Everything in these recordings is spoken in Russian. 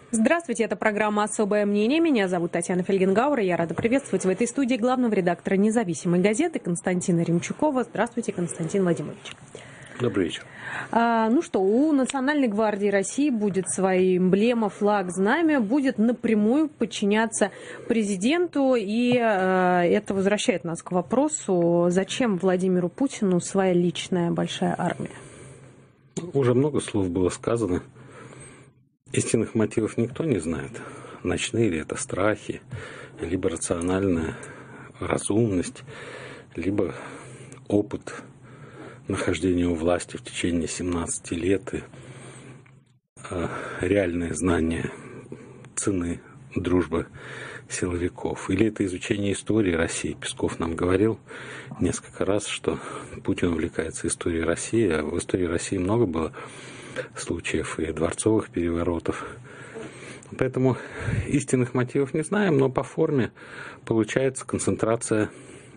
Здравствуйте, это программа «Особое мнение». Меня зовут Татьяна Фельгенгауэр, и я рада приветствовать в этой студии главного редактора независимой газеты Константина Римчукова. Здравствуйте, Константин Владимирович. Добрый вечер. Ну что, у Национальной гвардии России будет своя эмблема, флаг, знамя, будет напрямую подчиняться президенту, и это возвращает нас к вопросу, зачем Владимиру Путину своя личная большая армия? Уже много слов было сказано. Истинных мотивов никто не знает. Ночные ли это страхи, либо рациональная разумность, либо опыт нахождения у власти в течение 17 лет и реальное знание цены дружбы силовиков. Или это изучение истории России. Песков нам говорил несколько раз, что Путин увлекается историей России, а в истории России много было случаев и дворцовых переворотов. Поэтому истинных мотивов не знаем, но по форме получается концентрация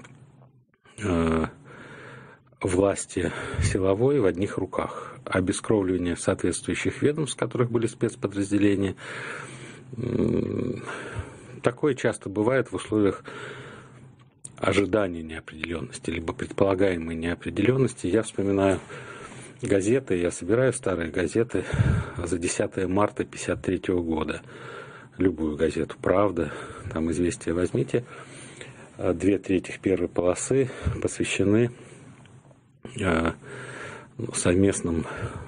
власти силовой в одних руках, обескровливание соответствующих ведомств, в которых были спецподразделения. Такое часто бывает в условиях ожидания неопределенности, либо предполагаемой неопределенности. Я вспоминаю газеты, я собираю старые газеты за 10 марта 1953 года. Любую газету «Правда», там «Известия» возьмите. 2/3 первой полосы посвящены совместным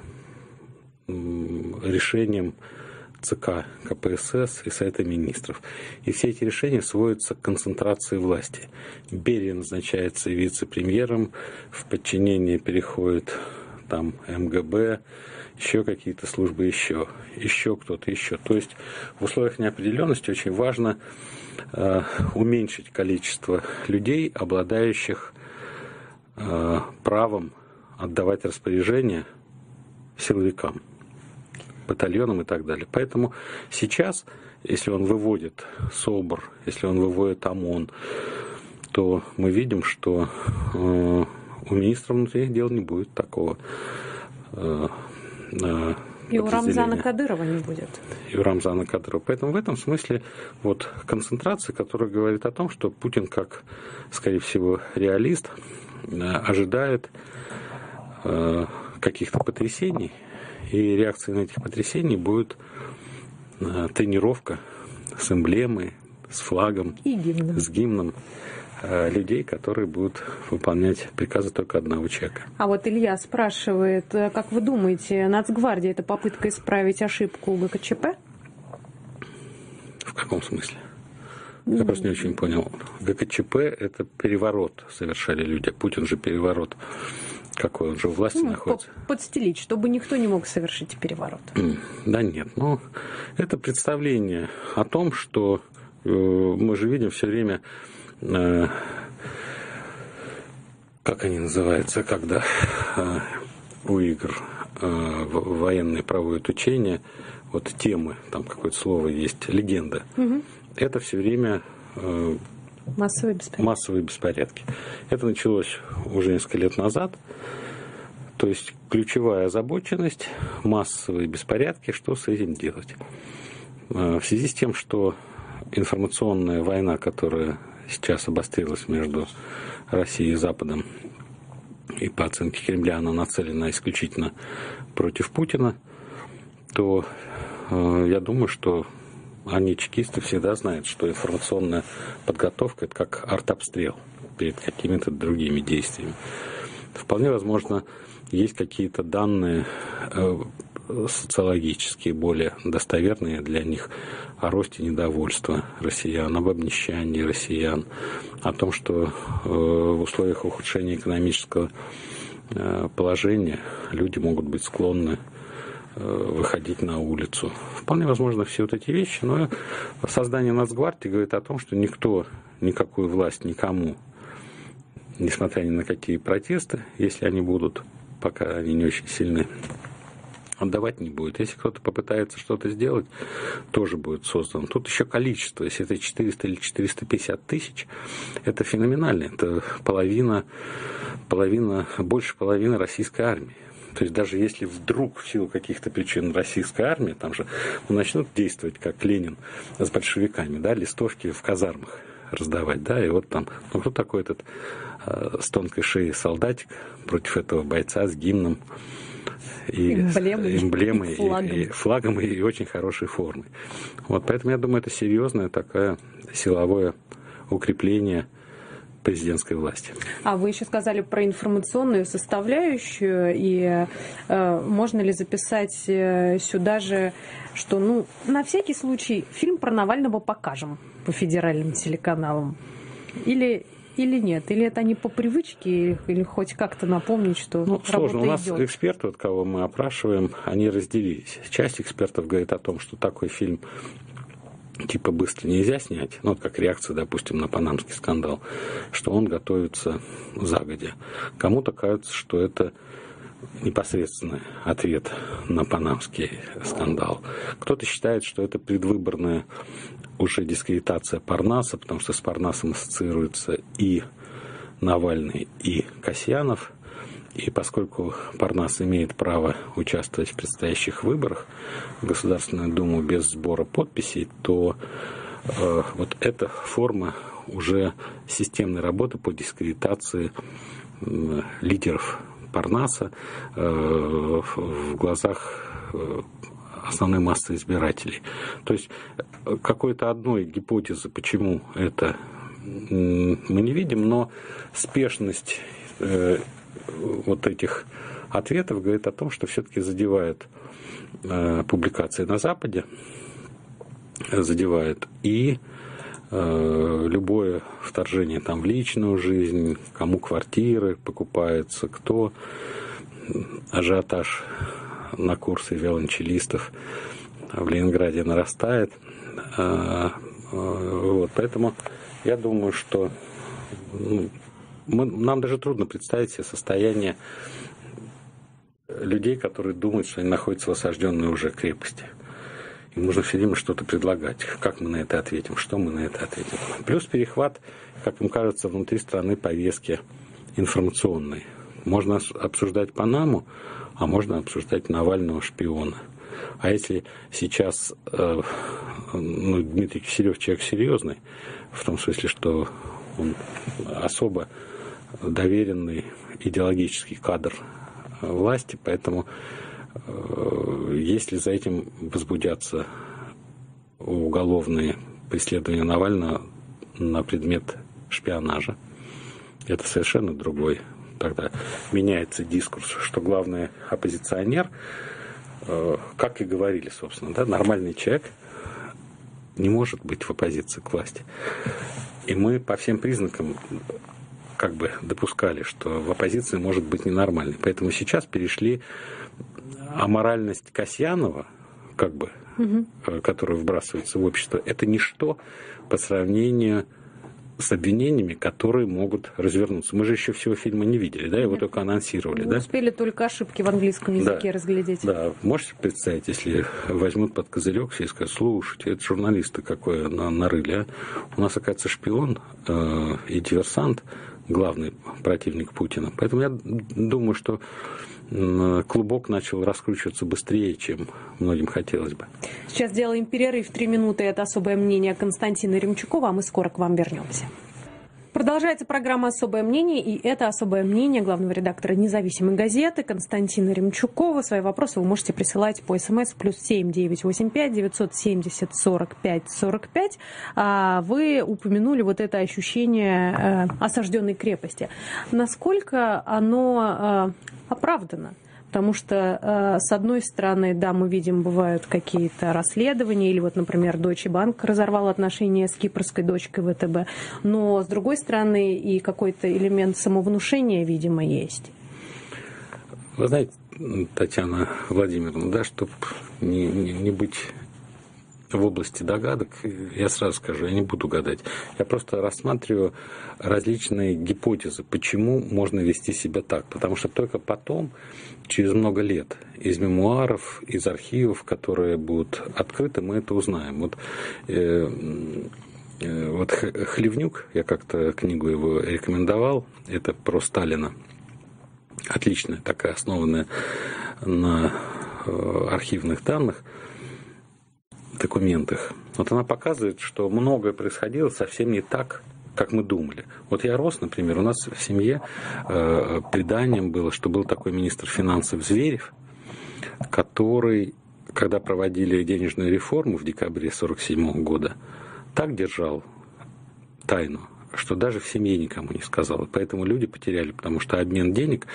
решениям ЦК КПСС и Совета министров. И все эти решения сводятся к концентрации власти. Берия назначается вице-премьером, в подчинение переходит там МГБ, еще какие-то службы, еще кто-то еще. То есть в условиях неопределенности очень важно уменьшить количество людей, обладающих правом отдавать распоряжения силовикам, батальонам и так далее. Поэтому сейчас, если он выводит СОБР, если он выводит ОМОН, то мы видим, что у министра внутренних дел не будет такого и у Рамзана Кадырова не будет. И у Рамзана Кадырова. Поэтому в этом смысле вот концентрация, которая говорит о том, что Путин, как, скорее всего, реалист, ожидает каких-то потрясений, и реакцией на этих потрясений будет тренировка с эмблемой, с флагом, с гимном людей, которые будут выполнять приказы только одного человека. А вот Илья спрашивает, как вы думаете, Нацгвардия — это попытка исправить ошибку ГКЧП? В каком смысле? Я просто не очень понял. ГКЧП — это переворот совершали люди. Путин же переворот. Какой? Он же у власти находится. Подстелить, чтобы никто не мог совершить переворот. Да нет. Но это представление о том, что мы же видим все время, как они называются, когда у игр военные проводят учения, вот темы, там какое-то слово есть, легенда. Это все время массовые беспорядки. Это началось уже несколько лет назад. То есть ключевая озабоченность, массовые беспорядки, что с этим делать? В связи с тем, что информационная война, которая сейчас обострилась между Россией и Западом, и по оценке Кремля она нацелена исключительно против Путина, то я думаю, что они, чекисты, всегда знают, что информационная подготовка — это как артобстрел перед какими-то другими действиями. Вполне возможно, есть какие-то данные социологические, более достоверные для них, о росте недовольства россиян, об обнищании россиян, о том, что в условиях ухудшения экономического положения люди могут быть склонны выходить на улицу. Вполне возможно все вот эти вещи, но создание Нацгвардии говорит о том, что никто, никакую власть никому, несмотря ни на какие протесты, если они будут, пока они не очень сильны, отдавать не будет. Если кто-то попытается что-то сделать, тоже будет создано. Тут еще количество. Если это 400 или 450 тысяч, это феноменально. Это больше половины российской армии. То есть даже если вдруг в силу каких-то причин российская армия, там же начнут действовать как Ленин с большевиками, да, листовки в казармах раздавать, да, и вот там, ну кто такой этот с тонкой шеей солдатик против этого бойца с гимном и эмблемой и флагом и очень хорошей формой. Вот, поэтому я думаю, это серьезное такое силовое укрепление президентской власти. А вы еще сказали про информационную составляющую, и можно ли записать сюда же, что, ну, на всякий случай фильм про Навального покажем по федеральным телеканалам? Или нет? Или это они по привычке, или хоть как-то напомнить, что работа сложно. У нас идет? Эксперты, вот, кого мы опрашиваем, они разделились. Часть экспертов говорит о том, что такой фильм типа быстро нельзя снять, ну, вот как реакция, допустим, на панамский скандал, что он готовится загодя. Кому-то кажется, что это непосредственный ответ на панамский скандал. Кто-то считает, что это предвыборная уже дискредитация Парнаса, потому что с Парнасом ассоциируется и Навальный, и Касьянов. И поскольку Парнас имеет право участвовать в предстоящих выборах в Государственную Думу без сбора подписей, то вот эта форма уже системной работы по дискредитации лидеров Парнаса в глазах основной массы избирателей. То есть какой-то одной гипотезы, почему это, мы не видим, но спешность вот этих ответов говорит о том, что все-таки задевает публикации на Западе, задевает и любое вторжение там в личную жизнь, кому квартиры покупаются, кто ажиотаж на курсы виолончелистов в Ленинграде нарастает. Вот, поэтому я думаю, что нам даже трудно представить себе состояние людей, которые думают, что они находятся в осажденной уже крепости. Им нужно все время что-то предлагать. Как мы на это ответим? Что мы на это ответим? Плюс перехват, как им кажется, внутри страны повестки информационной. Можно обсуждать Панаму, а можно обсуждать Навального шпиона. А если сейчас Дмитрий Киселев человек серьезный, в том смысле, что он особо доверенный идеологический кадр власти, поэтому если за этим возбудятся уголовные преследования Навального на предмет шпионажа, это совершенно другой. Тогда меняется дискурс, что главный оппозиционер, как и говорили, собственно, да, нормальный человек не может быть в оппозиции к власти. И мы по всем признакам как бы допускали, что в оппозиции может быть ненормальной. Поэтому сейчас перешли аморальность Касьянова, как бы, которая вбрасывается в общество, это ничто по сравнению с обвинениями, которые могут развернуться. Мы же еще всего фильма не видели, да, его только анонсировали, мы да? Успели только ошибки в английском языке разглядеть. Да, можете представить, если возьмут под козырек все и скажут: слушайте, это журналисты какое нарыли, а? У нас, оказывается, шпион и диверсант, главный противник Путина. Поэтому я думаю, что клубок начал раскручиваться быстрее, чем многим хотелось бы. Сейчас делаем перерыв 3 минуты. Это особое мнение Константина Ремчукова, а мы скоро к вам вернемся. Продолжается программа «Особое мнение», и это особое мнение главного редактора независимой газеты Константина Ремчукова. Свои вопросы вы можете присылать по СМС +7 985 970 45 45. Вы упомянули вот это ощущение осажденной крепости. Насколько оно оправдано? Потому что, с одной стороны, да, мы видим, бывают какие-то расследования, или вот, например, Deutsche Bank разорвал отношения с кипрской дочкой ВТБ, но, с другой стороны, и какой-то элемент самовнушения, видимо, есть. Вы знаете, Татьяна Владимировна, да, чтобы не быть в области догадок, я сразу скажу, я не буду гадать. Я просто рассматриваю различные гипотезы, почему можно вести себя так. Потому что только потом, через много лет, из мемуаров, из архивов, которые будут открыты, мы это узнаем. Вот Хлевнюк, я как-то книгу его рекомендовал, это про Сталина. отличная, такая, основанная на архивных данных, документах. Вот она показывает, что многое происходило совсем не так, как мы думали. Вот я рос, например, у нас в семье преданием было, что был такой министр финансов Зверев, который, когда проводили денежную реформу в декабре 1947 года, так держал тайну, что даже в семье никому не сказал. Поэтому люди потеряли, потому что обмен денег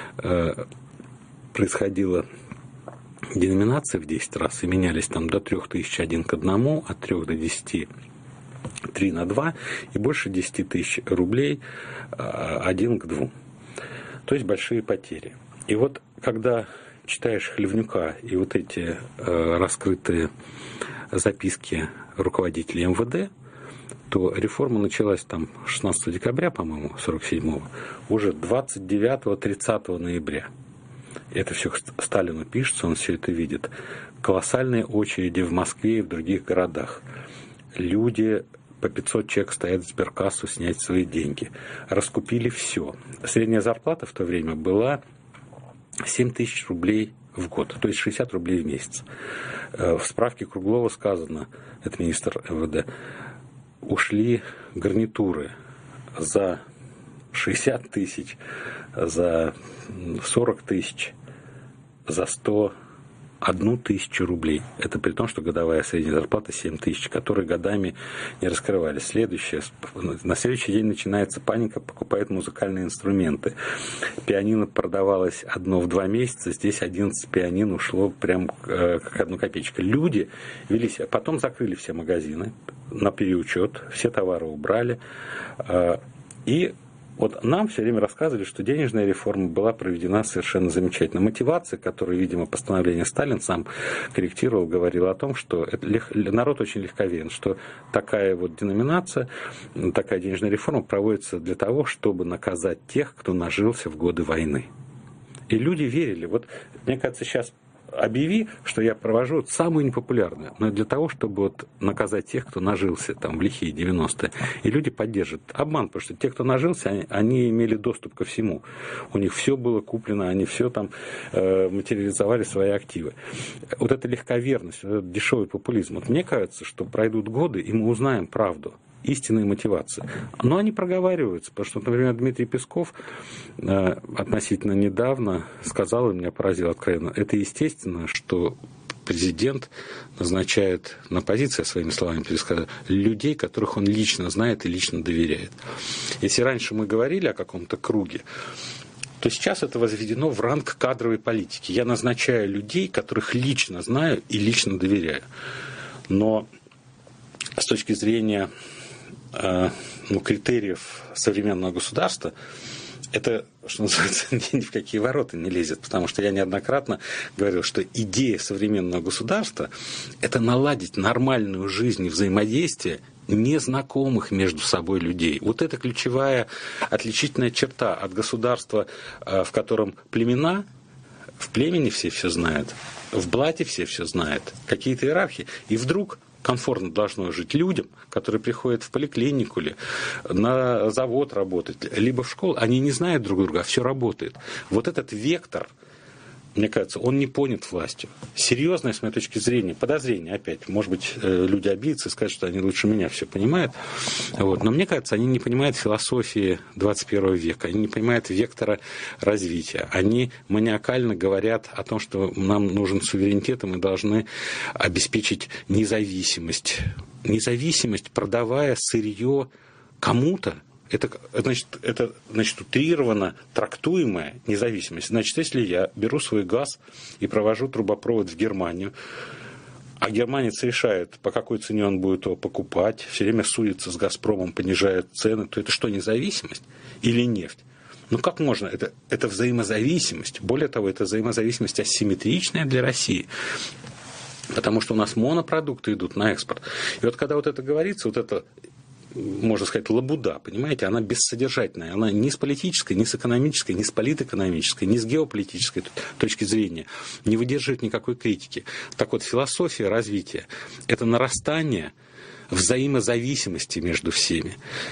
происходило, деноминации в 10 раз, и менялись там до 3000 1 к 1, от 3 до 10 3 на 2, и больше 10 тысяч рублей 1 к 2. То есть большие потери. И вот когда читаешь Хлевнюка и вот эти раскрытые записки руководителей МВД, то реформа началась там 16 декабря, по-моему, 47-го, уже 29-30 ноября. Это все Сталину пишется, он все это видит. Колоссальные очереди в Москве и в других городах. Люди по 500 человек стоят в сберкассу снять свои деньги. Раскупили все. Средняя зарплата в то время была 7 тысяч рублей в год, то есть 60 рублей в месяц. В справке Круглова сказано, это министр МВД, ушли гарнитуры за 60 тысяч, за 40 тысяч, за 101 тысячу рублей. Это при том, что годовая средняя зарплата 7 тысяч, которые годами не раскрывались. На следующий день начинается паника, покупают музыкальные инструменты. Пианино продавалось одно в 2 месяца, здесь 11 пианин ушло прям как 1 копеечка. Люди вели себя. Потом закрыли все магазины на переучет, все товары убрали. И вот нам все время рассказывали, что денежная реформа была проведена совершенно замечательно. Мотивация, которую, видимо, постановление Сталин сам корректировал, говорила о том, что народ очень легковерен, что такая вот деноминация, такая денежная реформа проводится для того, чтобы наказать тех, кто нажился в годы войны. И люди верили. Вот, мне кажется, сейчас объяви, что я провожу самую непопулярную, но для того, чтобы вот наказать тех, кто нажился там в лихие 90-е. И люди поддержат. Обман, потому что те, кто нажился, они имели доступ ко всему. У них все было куплено, они все там материализовали свои активы. Вот эта легковерность, вот этот дешевый популизм. Вот мне кажется, что пройдут годы, и мы узнаем правду. Истинные мотивации. Но они проговариваются, потому что, например, Дмитрий Песков относительно недавно сказал, и меня поразило откровенно, это естественно, что президент назначает на позиции, своими словами пересказал, людей, которых он лично знает и лично доверяет. Если раньше мы говорили о каком-то круге, то сейчас это возведено в ранг кадровой политики. Я назначаю людей, которых лично знаю и лично доверяю. Но с точки зрения критериев современного государства, это, что называется, ни в какие ворота не лезет, потому что я неоднократно говорил, что идея современного государства – это наладить нормальную жизнь и взаимодействие незнакомых между собой людей. Вот это ключевая отличительная черта от государства, в котором племена, в племени все знают, в блате все знают, какие-то иерархии, и вдруг комфортно должно жить людям, которые приходят в поликлинику или на завод работать, либо в школу, они не знают друг друга, а все работает. Вот этот вектор, мне кажется, он не понят властью. Серьезное, с моей точки зрения, подозрение, опять, может быть, люди обидятся и скажут, что они лучше меня все понимают, вот. Но мне кажется, они не понимают философии 21 века, они не понимают вектора развития, они маниакально говорят о том, что нам нужен суверенитет, и мы должны обеспечить независимость. Независимость, продавая сырье кому-то, это значит, утрированно трактуемая независимость. Значит, если я беру свой газ и провожу трубопровод в Германию, а германец решает, по какой цене он будет его покупать, все время суется с «Газпромом», понижает цены, то это что, независимость или нефть? Ну как можно? Это взаимозависимость. Более того, это взаимозависимость асимметричная для России. Потому что у нас монопродукты идут на экспорт. И вот когда вот это говорится, вот это, можно сказать, лабуда, понимаете, она бессодержательная, она ни с политической, ни с экономической, ни с политэкономической, ни с геополитической точки зрения не выдерживает никакой критики. Так вот, философия развития – это нарастание взаимозависимости между всеми.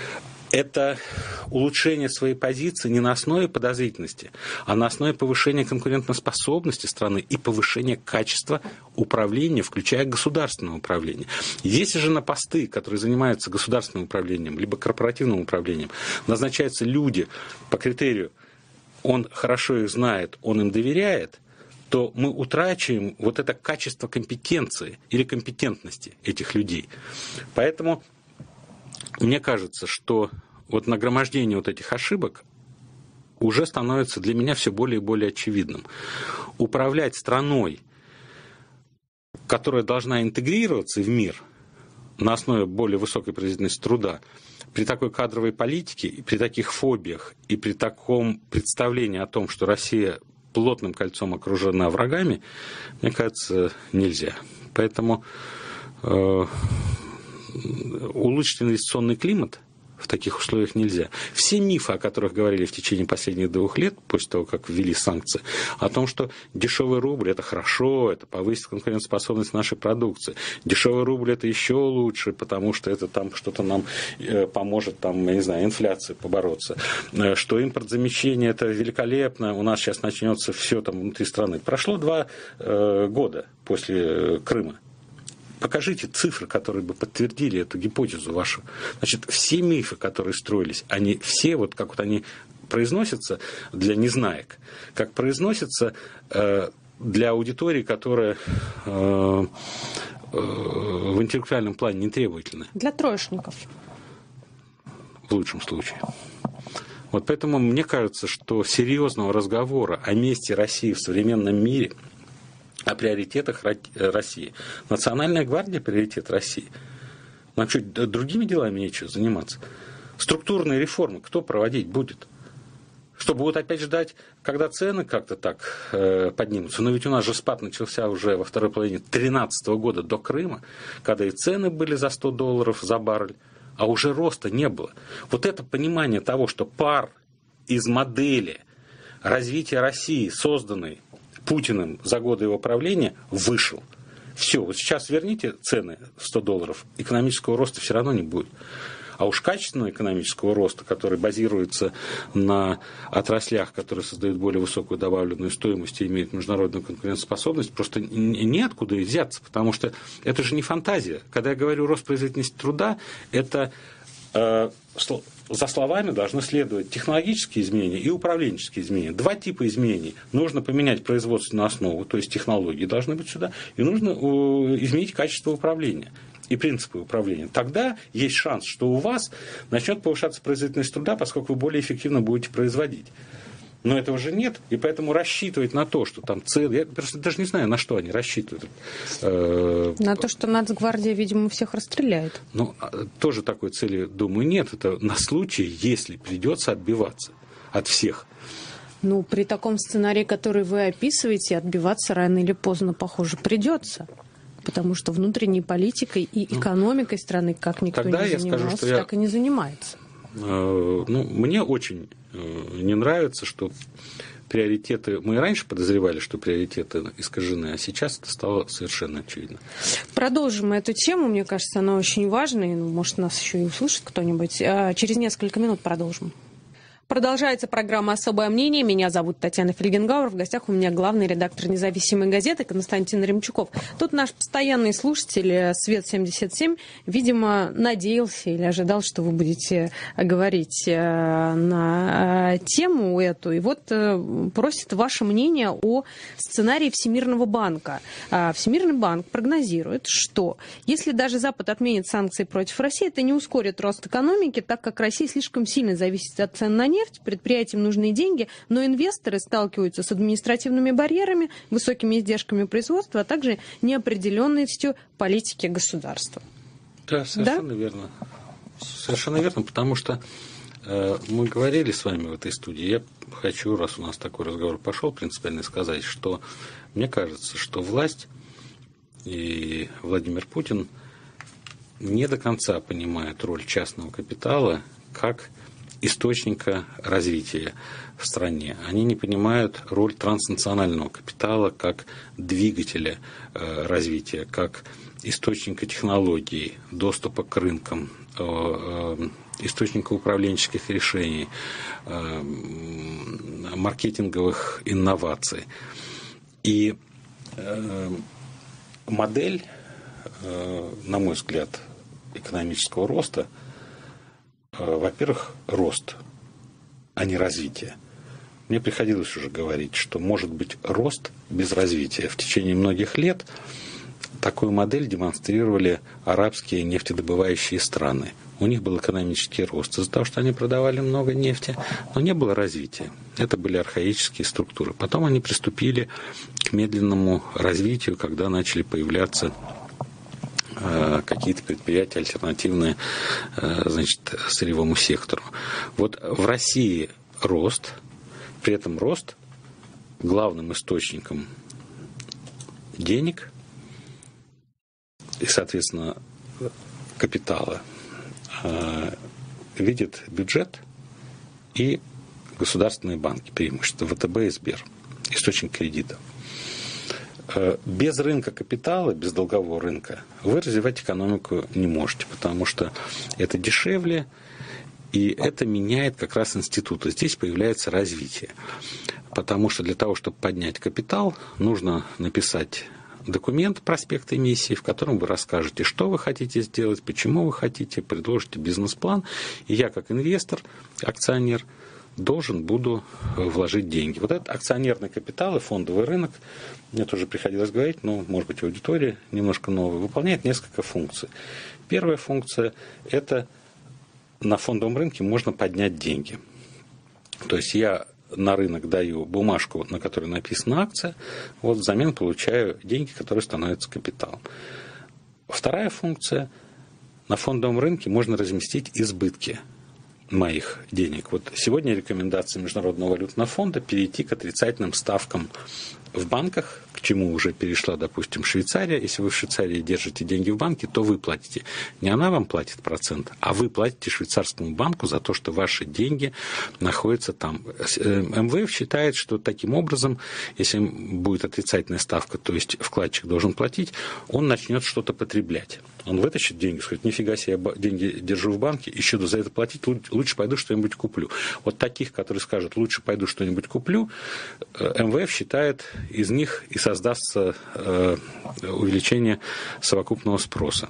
это улучшение своей позиции не на основе подозрительности, а на основе повышения конкурентоспособности страны и повышения качества управления, включая государственное управление. Если же на посты, которые занимаются государственным управлением, либо корпоративным управлением, назначаются люди по критерию «он хорошо их знает, он им доверяет», то мы утрачиваем вот это качество компетенции или компетентности этих людей. Поэтому мне кажется, что вот нагромождение вот этих ошибок уже становится для меня все более и более очевидным. Управлять страной, которая должна интегрироваться в мир на основе более высокой производительности труда, при такой кадровой политике, при таких фобиях и при таком представлении о том, что Россия плотным кольцом окружена врагами, мне кажется, нельзя. Поэтому улучшить инвестиционный климат в таких условиях нельзя. Все мифы, о которых говорили в течение последних 2 лет, после того, как ввели санкции, о том, что дешевый рубль – это хорошо, это повысит конкурентоспособность нашей продукции. Дешевый рубль – это еще лучше, потому что это там что-то нам поможет, там, я не знаю, инфляции побороться. Что импортзамещение – это великолепно, у нас сейчас начнется все там внутри страны. Прошло 2 года после Крыма. Покажите цифры, которые бы подтвердили эту гипотезу вашу. Значит, все мифы, которые строились, они все, вот как вот они произносятся для незнаек, как произносятся для аудитории, которая в интеллектуальном плане нетребовательна. Для троечников. В лучшем случае. Вот поэтому мне кажется, что серьезного разговора о месте России в современном мире, о приоритетах России. Национальная гвардия – приоритет России. Нам что, другими делами нечего заниматься? Структурные реформы кто проводить будет? Что, будут опять ждать, когда цены как-то так поднимутся? Но ведь у нас же спад начался уже во второй половине 2013 года до Крыма, когда и цены были за $100 за баррель, а уже роста не было. Вот это понимание того, что пар из модели развития России, созданной Путиным за годы его правления, вышел. Все, вот сейчас верните цены в $100, экономического роста все равно не будет. А уж качественного экономического роста, который базируется на отраслях, которые создают более высокую добавленную стоимость и имеют международную конкурентоспособность, просто неоткуда и взяться, потому что это же не фантазия. Когда я говорю рост производительности труда, это за словами должны следовать технологические изменения и управленческие изменения. 2 типа изменений. Нужно поменять производственную основу, то есть технологии должны быть сюда, и нужно изменить качество управления и принципы управления. Тогда есть шанс, что у вас начнет повышаться производительность труда, поскольку вы более эффективно будете производить. Но этого же нет, и поэтому рассчитывать на то, что там цены... Я просто даже не знаю, на что они рассчитывают. На то, что Нацгвардия, видимо, всех расстреляет. Ну, тоже такой цели, думаю, нет. Это на случай, если придется отбиваться от всех. Ну, при таком сценарии, который вы описываете, отбиваться рано или поздно, похоже, придется. Потому что внутренней политикой и экономикой страны, как никто не занимался, так и не занимается. Ну, мне очень не нравится, что приоритеты... Мы и раньше подозревали, что приоритеты искажены, а сейчас это стало совершенно очевидно. Продолжим эту тему. Мне кажется, она очень важная. Может, нас еще и услышит кто-нибудь. Через несколько минут продолжим. Продолжается программа «Особое мнение». Меня зовут Татьяна Фельгенгауэр. В гостях у меня главный редактор независимой газеты Константин Ремчуков. Тут наш постоянный слушатель Свет77, видимо, надеялся или ожидал, что вы будете говорить на тему эту. И вот просит ваше мнение о сценарии Всемирного банка. Всемирный банк прогнозирует, что если даже Запад отменит санкции против России, это не ускорит рост экономики, так как Россия слишком сильно зависит от цен на нефть. Предприятиям нужны деньги, но инвесторы сталкиваются с административными барьерами, высокими издержками производства, а также неопределенностью политики государства. Да, совершенно верно. Совершенно верно, потому что мы говорили с вами в этой студии. Я хочу, раз у нас такой разговор пошел, принципиально сказать, что мне кажется, что власть и Владимир Путин не до конца понимают роль частного капитала как источника развития в стране. Они не понимают роль транснационального капитала как двигателя развития, как источника технологий, доступа к рынкам, источника управленческих решений, маркетинговых инноваций. И модель, на мой взгляд, экономического роста, во-первых, рост, а не развитие. Мне приходилось уже говорить, что может быть рост без развития. В течение многих лет такую модель демонстрировали арабские нефтедобывающие страны. У них был экономический рост из-за того, что они продавали много нефти, но не было развития. Это были архаические структуры. Потом они приступили к медленному развитию, когда начали появляться какие-то предприятия альтернативные, значит, сырьевому сектору. Вот в России рост, при этом рост главным источником денег и, соответственно, капитала видит бюджет и государственные банки, преимущество ВТБ и Сбер, источник кредита. Без рынка капитала, без долгового рынка вы развивать экономику не можете, потому что это дешевле, и это меняет как раз институты. Здесь появляется развитие. Потому что для того, чтобы поднять капитал, нужно написать документ, проспект эмиссии, в котором вы расскажете, что вы хотите сделать, почему вы хотите, предложите бизнес-план. И я, как инвестор, акционер, буду вложить деньги. Вот этот акционерный капитал и фондовый рынок, мне тоже приходилось говорить, но, может быть, аудитория немножко новая, выполняет несколько функций. Первая функция – это на фондовом рынке можно поднять деньги. То есть я на рынок даю бумажку, на которой написана акция, вот взамен получаю деньги, которые становятся капиталом. Вторая функция – на фондовом рынке можно разместить избытки моих денег. Вот сегодня рекомендация Международного валютного фонда перейти к отрицательным ставкам в банках, к чему уже перешла, допустим, Швейцария. Если вы в Швейцарии держите деньги в банке, то вы платите. Не она вам платит процент, а вы платите швейцарскому банку за то, что ваши деньги находятся там. МВФ считает, что таким образом, если будет отрицательная ставка, то есть вкладчик должен платить, он начнет что-то потреблять. Он вытащит деньги, скажет, нифига себе, я деньги держу в банке, еще за это платить, лучше пойду что-нибудь куплю. Вот таких, которые скажут, лучше пойду что-нибудь куплю, МВФ считает, из них и создастся увеличение совокупного спроса.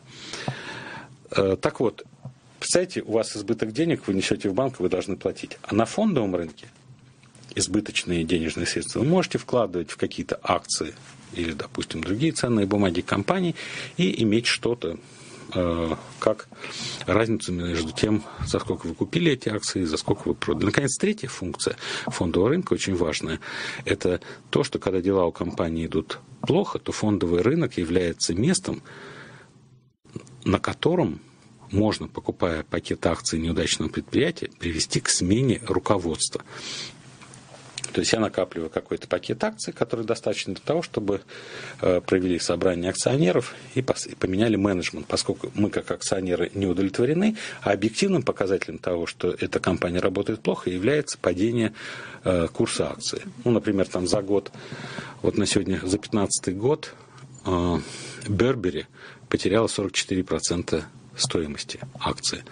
Так вот, представьте, у вас избыток денег, вы несете в банк, вы должны платить. А на фондовом рынке избыточные денежные средства вы можете вкладывать в какие-то акции или, допустим, другие ценные бумаги компаний и иметь что-то, как разницу между тем, за сколько вы купили эти акции, за сколько вы продали. Наконец, третья функция фондового рынка, очень важная, это то, что когда дела у компании идут плохо, то фондовый рынок является местом, на котором можно, покупая пакет акций неудачного предприятия, привести к смене руководства. То есть я накапливаю какой-то пакет акций, который достаточно для того, чтобы провели собрание акционеров и поменяли менеджмент, поскольку мы как акционеры не удовлетворены, а объективным показателем того, что эта компания работает плохо, является падение курса акций. Ну, например, там за год, вот на сегодня, за 2015 год Burberry потеряла 44% стоимости акции,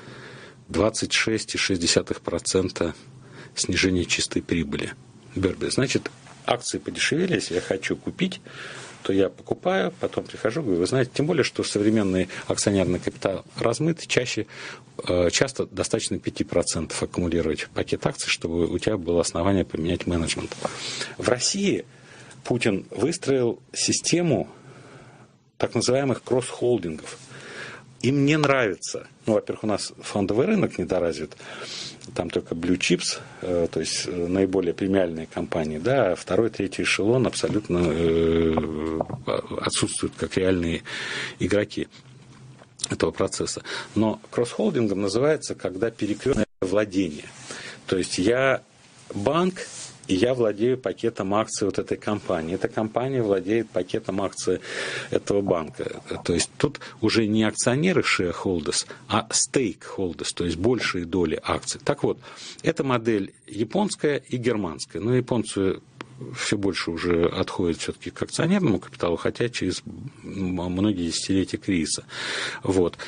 26,6% снижение чистой прибыли. Burberry. Значит, акции подешевели, если я хочу купить, то я покупаю, потом прихожу, говорю, вы знаете, тем более, что современный акционерный капитал размыт, часто достаточно 5% аккумулировать пакет акций, чтобы у тебя было основание поменять менеджмент. В России Путин выстроил систему так называемых кросс-холдингов. Им не нравится. Ну, во-первых, у нас фондовый рынок недоразвит. Там только blue chips, то есть наиболее премиальные компании, да, а второй, третий эшелон абсолютно отсутствуют как реальные игроки этого процесса. Но кросс-холдингом называется, когда перекрестное владение. То есть я банк, и я владею пакетом акций вот этой компании. Эта компания владеет пакетом акций этого банка. То есть тут уже не акционеры shareholders, а stakeholders, то есть большие доли акций. Так вот, эта модель японская и германская. Но японцы все больше уже отходят все-таки к акционерному капиталу, хотя через многие десятилетия кризиса. Вот.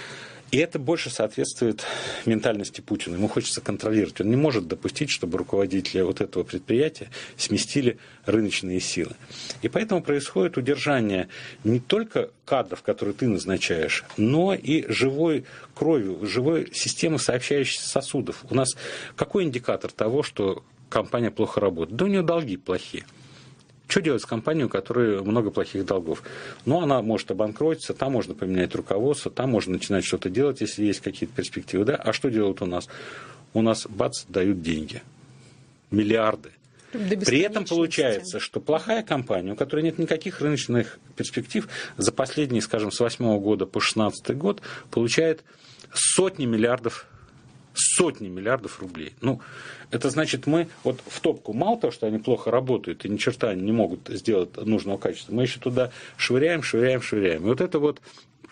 И это больше соответствует ментальности Путина. Ему хочется контролировать. Он не может допустить, чтобы руководители вот этого предприятия сместили рыночные силы. И поэтому происходит удержание не только кадров, которые ты назначаешь, но и живой кровью, живой системы сообщающих сосудов. У нас какой индикатор того, что компания плохо работает? Да у нее долги плохие. Что делать с компанией, у которой много плохих долгов? Ну, она может обанкротиться, там можно поменять руководство, там можно начинать что-то делать, если есть какие-то перспективы. Да? А что делают у нас? У нас, бац, дают деньги. Миллиарды. При этом получается, что плохая компания, у которой нет никаких рыночных перспектив, за последние, скажем, с 2008 года по 2016 год получает сотни миллиардов рублей. Ну, это значит, мы вот в топку, мало того, что они плохо работают и ни черта не могут сделать нужного качества, мы еще туда швыряем. И вот это вот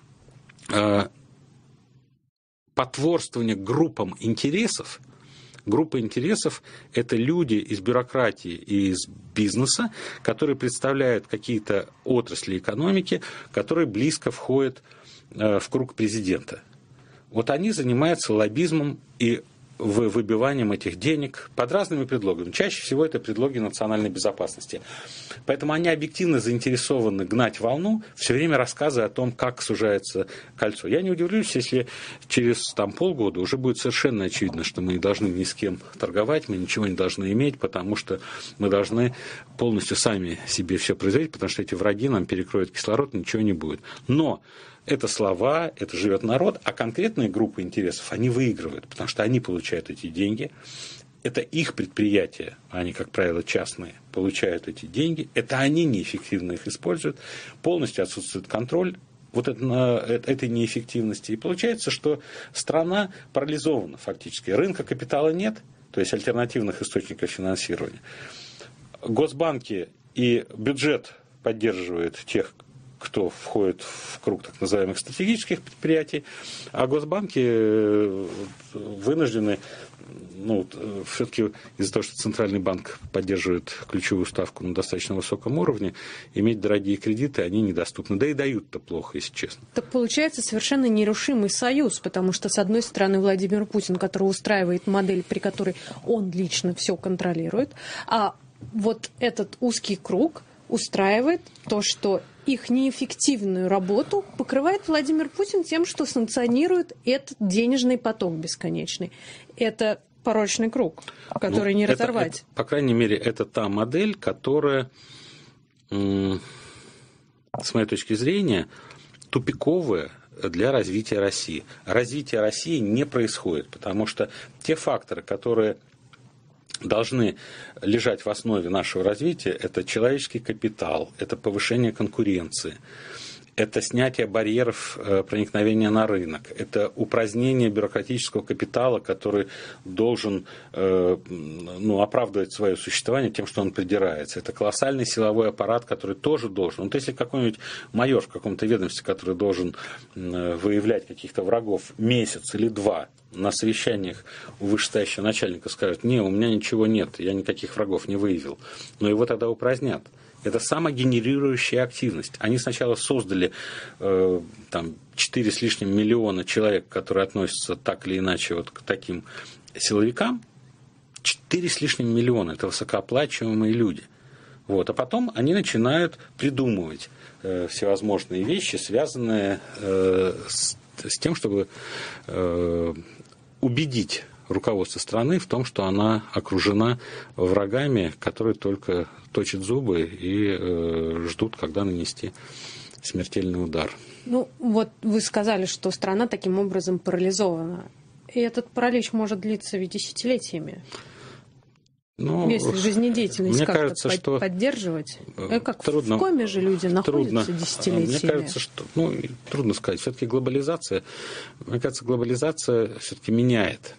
потворствование группам интересов. Группа интересов – это люди из бюрократии и из бизнеса, которые представляют какие-то отрасли экономики, которые близко входят в круг президента. Вот они занимаются лоббизмом и выбиванием этих денег под разными предлогами. Чаще всего это предлоги национальной безопасности. Поэтому они объективно заинтересованы гнать волну, все время рассказывая о том, как сужается кольцо. Я не удивлюсь, если через полгода уже будет совершенно очевидно, что мы не должны ни с кем торговать, мы ничего не должны иметь, потому что мы должны полностью сами себе все производить, потому что эти враги нам перекроют кислород, ничего не будет. Но это слова, это живет народ, а конкретные группы интересов, они выигрывают, потому что они получают эти деньги. Это их предприятия, они, как правило, частные, получают эти деньги. Это они неэффективно их используют. Полностью отсутствует контроль этой неэффективности. И получается, что страна парализована фактически. Рынка капитала нет, то есть альтернативных источников финансирования. Госбанки и бюджет поддерживают тех, кто входит в круг так называемых стратегических предприятий, а госбанки вынуждены, все-таки из-за того, что Центральный банк поддерживает ключевую ставку на достаточно высоком уровне, иметь дорогие кредиты, они недоступны. Да и дают-то плохо, если честно. Так получается совершенно нерушимый союз, потому что, с одной стороны, Владимир Путин, который устраивает модель, при которой он лично все контролирует, а вот этот узкий круг устраивает то, что их неэффективную работу покрывает Владимир Путин тем, что санкционирует этот денежный поток бесконечный. Это порочный круг, который не разорвать. По крайней мере, это та модель, которая, с моей точки зрения, тупиковая для развития России. Развитие России не происходит, потому что те факторы, которые должны лежать в основе нашего развития, это человеческий капитал, это повышение конкуренции, это снятие барьеров проникновения на рынок, это упразднение бюрократического капитала, который должен оправдывать свое существование тем, что он придирается. Это колоссальный силовой аппарат, который тоже должен. Вот если какой-нибудь майор в каком-то ведомстве, который должен выявлять каких-то врагов месяц или два, на совещаниях у вышестоящего начальника скажет: не, у меня ничего нет, я никаких врагов не выявил, но его тогда упразднят. Это самогенерирующая активность. Они сначала создали 4 с лишним миллиона человек, которые относятся так или иначе вот к таким силовикам. 4 с лишним миллиона – это высокооплачиваемые люди. Вот. А потом они начинают придумывать всевозможные вещи, связанные с тем, чтобы убедить руководство страны в том, что она окружена врагами, которые только точат зубы и ждут, когда нанести смертельный удар. Вот вы сказали, что страна таким образом парализована. И этот паралич может длиться ведь десятилетиями. Если жизнедеятельность как-то поддерживать. Как трудно, в коме же люди находятся десятилетиями. Мне кажется, что трудно сказать. Все-таки глобализация все-таки меняет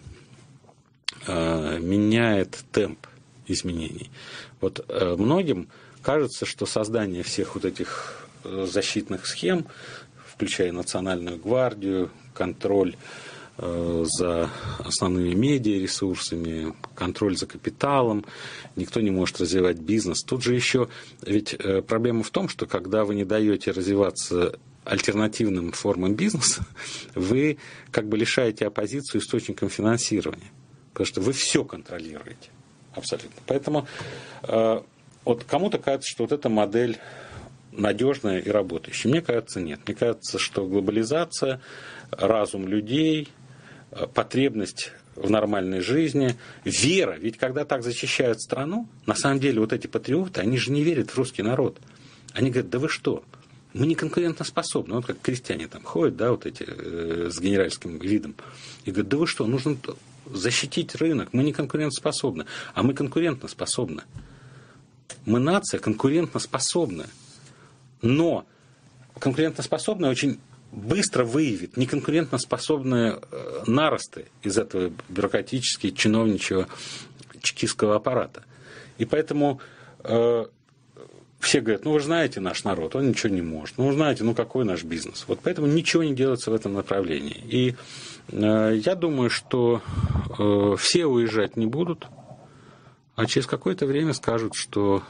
темп изменений. Вот многим кажется, что создание всех вот этих защитных схем, включая Национальную гвардию, контроль за основными медиаресурсами, контроль за капиталом, никто не может развивать бизнес. Тут же еще, ведь проблема в том, что когда вы не даете развиваться альтернативным формам бизнеса, вы как бы лишаете оппозицию источником финансирования, потому что вы все контролируете абсолютно. Поэтому вот кому-то кажется, что вот эта модель надежная и работающая. Мне кажется, нет. Мне кажется, что глобализация, разум людей, потребность в нормальной жизни, вера. Ведь когда так защищают страну, на самом деле вот эти патриоты, они же не верят в русский народ. Они говорят, да вы что, мы не конкурентоспособны. Вот как крестьяне там ходят, да, вот эти с генеральским видом. И говорят, да вы что, нужно защитить рынок, мы не конкурентоспособны. А мы конкурентоспособны. Мы нация конкурентоспособная. Но конкурентоспособная очень быстро выявит неконкурентоспособные наросты из этого бюрократического, чиновничьего, чекистского аппарата. И поэтому все говорят, ну вы же знаете наш народ, он ничего не может. Ну вы знаете, ну какой наш бизнес. Вот поэтому ничего не делается в этом направлении. И я думаю, что все уезжать не будут, а через какое-то время скажут, что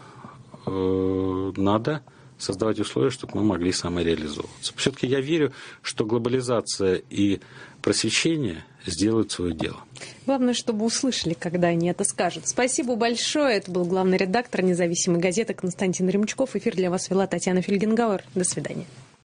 надо создавать условия, чтобы мы могли самореализовываться. Все-таки я верю, что глобализация и просвещение сделают свое дело. Главное, чтобы услышали, когда они это скажут. Спасибо большое. Это был главный редактор независимой газеты Константин Ремчков. Эфир для вас вела Татьяна Фельгенгауэр. До свидания.